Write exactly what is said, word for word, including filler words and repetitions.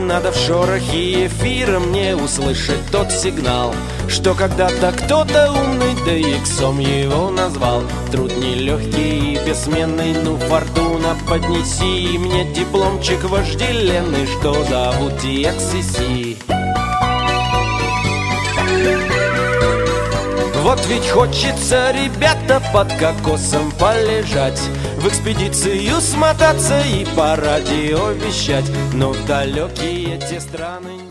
надо в шорохе эфира мне услышать тот сигнал, что когда-то кто-то умный, да иксом его назвал. Труд нелегкий и бессменный, ну фортуна, поднеси мне дипломчик вожделенный, что зовут ди экс си си. Вот ведь хочется, ребята, под кокосом полежать, в экспедицию смотаться и по радио вещать, но в далекие те страны